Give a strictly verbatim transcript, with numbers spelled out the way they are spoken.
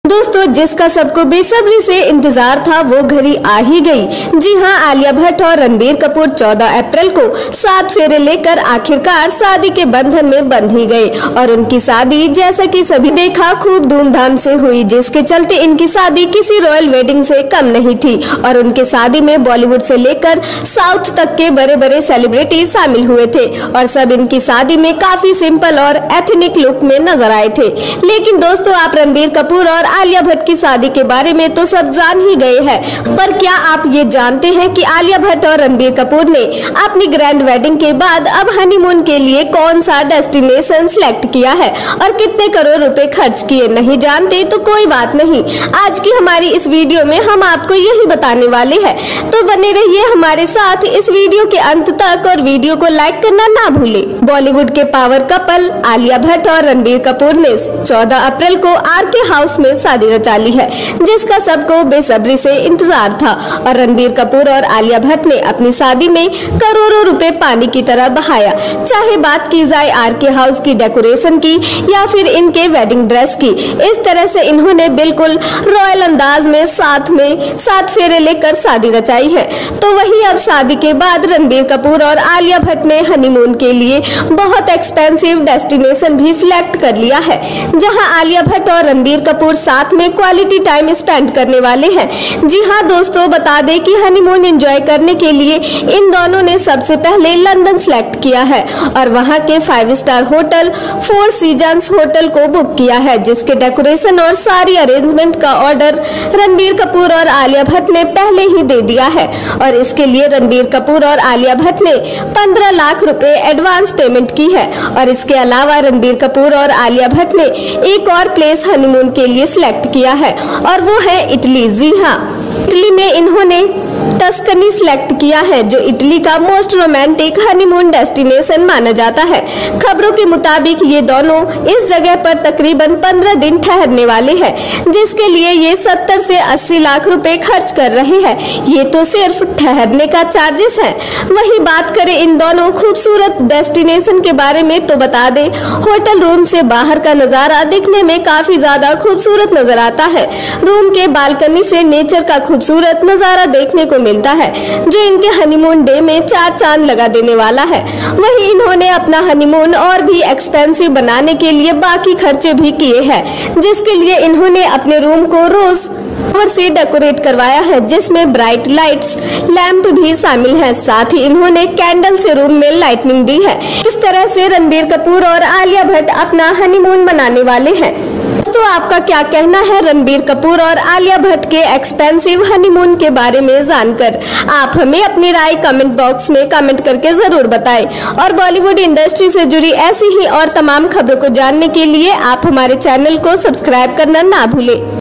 दोस्तों, जिसका सबको बेसब्री से इंतजार था वो घड़ी आ ही गई। जी हां, आलिया भट्ट और रणबीर कपूर चौदह अप्रैल को सात फेरे लेकर आखिरकार शादी के बंधन में बंध ही गए और उनकी शादी जैसा कि सभी देखा खूब धूमधाम से हुई, जिसके चलते इनकी शादी किसी रॉयल वेडिंग से कम नहीं थी और उनके शादी में बॉलीवुड से लेकर साउथ तक के बड़े बड़े सेलिब्रिटी शामिल हुए थे और सब इनकी शादी में काफी सिंपल और एथनिक लुक में नजर आए थे। लेकिन दोस्तों, आप रणबीर कपूर और आलिया भट्ट की शादी के बारे में तो सब जान ही गए हैं, पर क्या आप ये जानते हैं कि आलिया भट्ट और रणबीर कपूर ने अपनी ग्रैंड वेडिंग के बाद अब हनीमून के लिए कौन सा डेस्टिनेशन सिलेक्ट किया है और कितने करोड़ रुपए खर्च किए? नहीं जानते तो कोई बात नहीं, आज की हमारी इस वीडियो में हम आपको यही बताने वाले हैं, तो बने रहिए हमारे साथ इस वीडियो के अंत तक और वीडियो को लाइक करना ना भूले। बॉलीवुड के पावर कपल आलिया भट्ट और रणबीर कपूर ने चौदह अप्रैल को आर के हाउस में शादी रचा ली है, जिसका सबको बेसब्री से इंतजार था और रणबीर कपूर और आलिया भट्ट ने अपनी शादी में करोड़ों रुपए पानी की तरह बहाया। चाहे बात की जाए आर के हाउस की डेकोरेशन की या फिर इनके वेडिंग ड्रेस की, इस तरह से इन्होंने बिल्कुल रॉयल अंदाज में साथ में सात फेरे लेकर शादी रचाई है। तो वही अब शादी के बाद रणबीर कपूर और आलिया भट्ट ने हनीमून के लिए बहुत एक्सपेंसिव डेस्टिनेशन भी सिलेक्ट कर लिया है, जहां आलिया भट्ट और रणबीर कपूर साथ में क्वालिटी टाइम स्पेंड करने वाले हैं। जी हां दोस्तों, बता दें कि हनीमून एंजॉय करने के लिए इन दोनों ने सबसे पहले लंदन सेलेक्ट किया है और वहां के five star hotel four seasons hotel को बुक किया है, जिसके डेकोरेशन और सारी अरेंजमेंट का ऑर्डर रणबीर कपूर और आलिया भट्ट ने पहले ही दे दिया है और इसके लिए रणबीर कपूर और आलिया भट्ट ने पंद्रह लाख रुपए एडवांस पेमेंट की है। और इसके अलावा रणबीर कपूर और आलिया भट्ट ने एक और प्लेस हनीमून के लिए सिलेक्ट किया है और वो है इटली। जी हाँ, इटली में इन्होंने टस्कनी सिलेक्ट किया है, जो इटली का मोस्ट रोमांटिक हनीमून डेस्टिनेशन माना जाता है। खबरों के मुताबिक ये दोनों इस जगह पर तकरीबन पंद्रह दिन ठहरने वाले हैं, जिसके लिए ये सत्तर से अस्सी लाख रुपए खर्च कर रहे हैं। ये तो सिर्फ ठहरने का चार्जेस है। वही बात करें इन दोनों खूबसूरत डेस्टिनेशन के बारे में तो बता दें, होटल रूम से बाहर का नजारा दिखने में काफी ज्यादा खूबसूरत नजर आता है। रूम के बालकनी से नेचर का खूबसूरत नजारा देखने को मिलता है, जो इनके हनीमून डे में चार चांद लगा देने वाला है। वहीं इन्होंने अपना हनीमून और भी एक्सपेंसिव बनाने के लिए बाकी खर्चे भी किए हैं, जिसके लिए इन्होंने अपने रूम को रोज और से डेकोरेट करवाया है, जिसमें ब्राइट लाइट्स लैंप भी शामिल है। साथ ही इन्होंने कैंडल से रूम में लाइटनिंग दी है। इस तरह से रणबीर कपूर और आलिया भट्ट अपना हनीमून मनाने वाले हैं। तो आपका क्या कहना है रणबीर कपूर और आलिया भट्ट के एक्सपेंसिव हनीमून के बारे में जानकर? आप हमें अपनी राय कमेंट बॉक्स में कमेंट करके जरूर बताएं और बॉलीवुड इंडस्ट्री से जुड़ी ऐसी ही और तमाम खबरों को जानने के लिए आप हमारे चैनल को सब्सक्राइब करना ना भूलें।